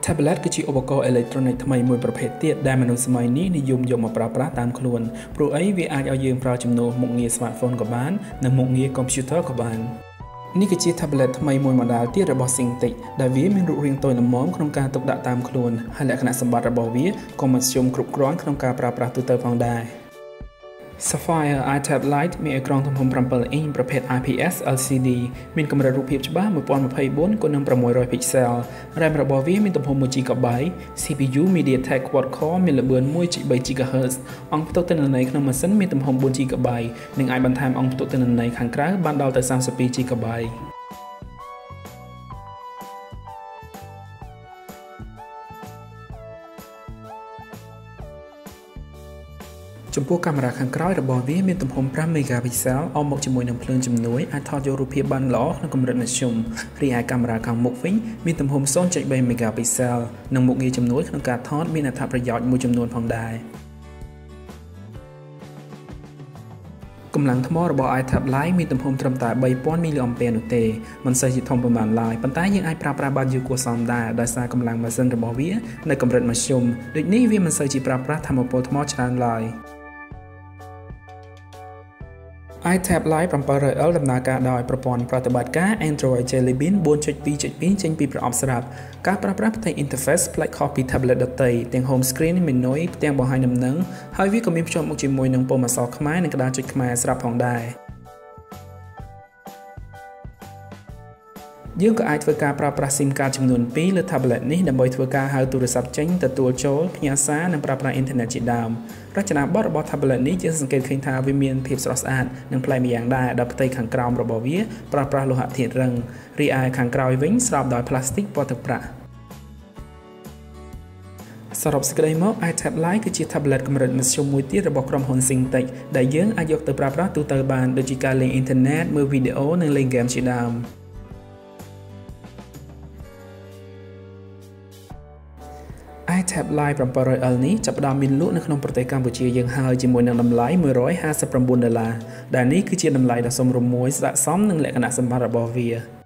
Tablet គឺជាឧបករណ៍អេឡិចត្រូនិកថ្មីមួយប្រភេទទៀតដែលមនុស្សសម័យនេះនិយមយកមកប្រើប្រាស់តាមខ្លួនព្រោះអីវាអាចឲ្យយើងប្រើជំនួសមុខងារ smartphone ក៏បាននិងមុខងារ computer ក៏បាននេះគឺជា tablet ថ្មីមួយ model ទៀតរបស់ Singtech ដែលវាមានរូបរាងតូចល្មមក្នុងការទុកដាក់តាមខ្លួនហើយលក្ខណៈសម្បត្តិរបស់វាក៏មធ្យមគ្រប់គ្រាន់ក្នុងការប្រើប្រាស់ទូទៅផងដែរ Sapphire iTab lite មានអេក្រង់ទំហំ 7 អ៊ីងប្រភេទ IPS LCD មានកម្រិតរូបភាពច្បាស់ 1024 x 600 pixel RAM របស់វាមានទំហំ 1GB CPU MediaTek Quad Core មានល្បឿន 1.3 GHz អង្គផ្ទុកទិន្នន័យក្នុងម៉ាស៊ីនមានទំហំ 4GB និងអាចបន្ថែមអង្គផ្ទុកទិន្នន័យខាងក្រៅបានដល់ទៅ 32GBចំពោះកាមេរ៉ាខាងក្រោយរបស់វាមានទំហំ 5 megapixel អមមកជាមួយនឹងភ្លើងជំនួយអាចថតយករូបភាពបានល្អក្នុងកម្រិតមធ្យមរីឯកាមេរ៉ាខាងមុខវិញមានទំហំ 0.3 megapixel និងមុខងារជំនួយក្នុងការថតមានអត្ថប្រយោជន៍មួយចំនួនផងដែរកម្លាំងថ្មរបស់ iTab lite មានទំហំត្រឹមតែ 3000 mAh នោះទេមិនសូវជាធំប៉ុន្មានឡើយប៉ុន្តែយើងអាចប្រើប្រាស់បានយូរគួរសមដែរដោយសារកម្លាំងម៉ាស៊ីនរបស់វានៅកម្រិតមធ្យមដូចនេះវាមិនសូវជាប្រើប្រាស់ថាមពលថ្មច្រើនឡើយiTab lite 700L ដំណើរការដោយប្រព័ន្ធប្រតិបត្តិការ Android Jelly Bean 4.2.2 ចេញពីប្រអប់ស្រាប់ការប្រើប្រាស់ផ្ទៃ interface ប្លែកខុសពី tablet ដទៃទាំង home screen មេនុយផ្ទាំងបង្ហាញដំណឹងហើយវាក៏មានភ្ជាប់មកជាមួយនឹងពុម្ពអក្សរខ្មែរនិងក្តារចុចខ្មែរស្រាប់ផងដែរយើងក៏អាចធ្វើការប្រើប្រាស់ SIM card ចំនួន2លើ tablet នេះដើម្បីធ្វើការហៅទូរស័ព្ទចេញទទួលចូលផ្ញើសារនិងប្រើប្រាស់អ៊ីនធឺណិតជាដើមរចនាប័ទ្មរបស់ tablet នេះយើងសង្កេតឃើញថាវាមានភាពស្រស់ស្អាតនិងប្លែកម្យ៉ាងដែរដោយផ្ទៃខាងក្រោមរបស់វាប្រើប្រាស់លោហៈធាតុរឹងរីឯខាងក្រោយវិញស្រោបដោយផ្លាស្ទិកពណ៌ទឹកប្រាក់សរុបសេចក្តីមក iTab lite គឺជា tablet កម្រិតមធ្យមមួយទៀតរបស់ក្រុមហ៊ុន Singtech ដែលយើងអាចយកទៅប្រើប្រាស់ទូទៅបានដូចជាការលេងអ៊ីនធឺណិតមើលវីដេអូនិងលេងហ្គេមជាដើមiTab lite 700L នេះចាប់ផ្ដើមមានលក់នៅក្នុងប្រទេសកម្ពុជាយើងហើយជាមួយនឹងតម្លៃ$159ដែលនេះគឺជាតម្លៃដ៏សមរម្យមួយស្ដេចសមនឹងលក្ខណៈសម្បត្តិរបស់វា